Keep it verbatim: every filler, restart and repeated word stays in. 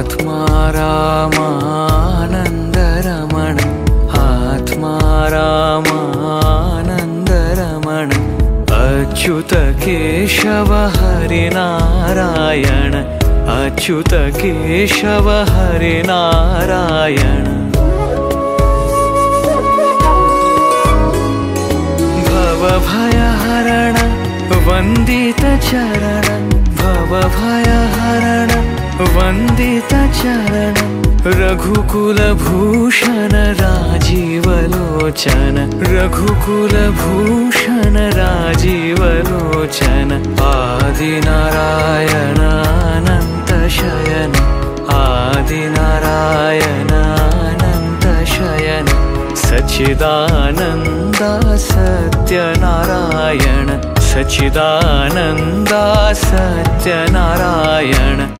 आत्मा रामानन्दरमण आत्मा रामानन्दरमण अच्युत केशव हरिनारायण अच्युत केशव हरिनारायण भवभयहरण वन्दित चरण भवभयहरण वन्दित चरण रघुकुलभूषण राजीवलोचन रघुकुलभूषण राजीवलोचन आदिनारायण अनंत शयन आदिनारायण अनंत शयन सच्चिदानन्द सत्यनारायण सच्चिदानन्द सत्यनारायण।